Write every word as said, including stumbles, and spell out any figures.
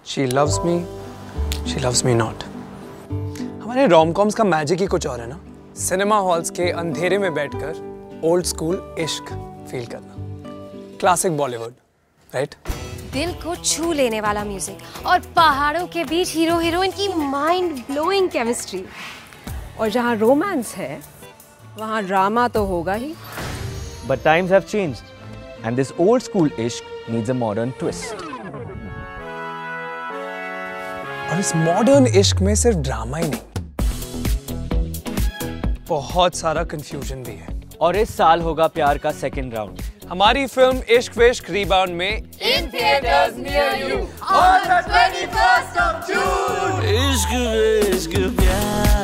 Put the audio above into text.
She loves me, she loves me not. हमारे rom coms का magic ही कुछ और है ना। सिनेमा हॉल्स के अंधेरे में बैठकर ओल्ड स्कूल इश्क फील करना। Classic Bollywood, right? दिल को छू लेने वाला म्यूजिक और पहाड़ों के बीच हीरो हीरोइन की माइंड ब्लोइंग केमिस्ट्री। और जहाँ रोमांस है, वहाँ ड्रामा तो होगा ही। But times have changed, and this old school ishq needs a modern twist. और इस मॉडर्न इश्क में सिर्फ ड्रामा ही नहीं, बहुत सारा कंफ्यूजन भी है। और इस साल होगा प्यार का सेकंड राउंड। हमारी फिल्म इश्क विश्क रीबाउंड में in theatres near you on the twenty first of June. Ishq Vishk प्यार